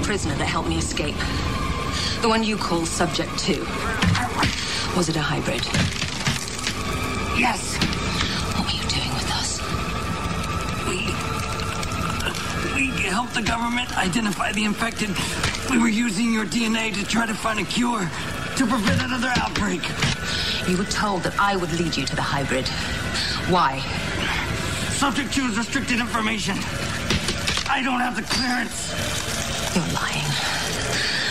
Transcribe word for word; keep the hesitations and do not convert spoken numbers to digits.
prisoner that helped me escape. The one you call Subject two. Was it a hybrid? Yes. What were you doing with us? We... We helped the government identify the infected. We were using your D N A to try to find a cure, to prevent another outbreak. You were told that I would lead you to the hybrid. Why? Subject two is restricted information. I don't have the clearance. You're lying.